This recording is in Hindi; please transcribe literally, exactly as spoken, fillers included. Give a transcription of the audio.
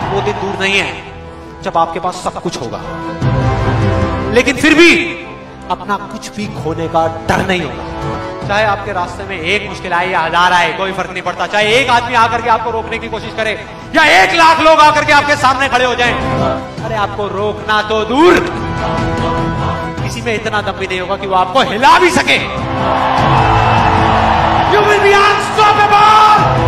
वो दिन दूर नहीं है जब आपके पास सब कुछ होगा, लेकिन फिर भी अपना कुछ भी खोने का डर नहीं होगा। चाहे आपके रास्ते में एक मुश्किल आए या हजार आए, कोई फर्क नहीं पड़ता। चाहे एक आदमी आकर के आपको रोकने की कोशिश करे या एक लाख लोग आकर के आपके सामने खड़े हो जाएं, अरे आपको रोकना तो दूर, किसी में इतना दम भी नहीं होगा कि वो आपको हिला भी सके। You will be unstoppable!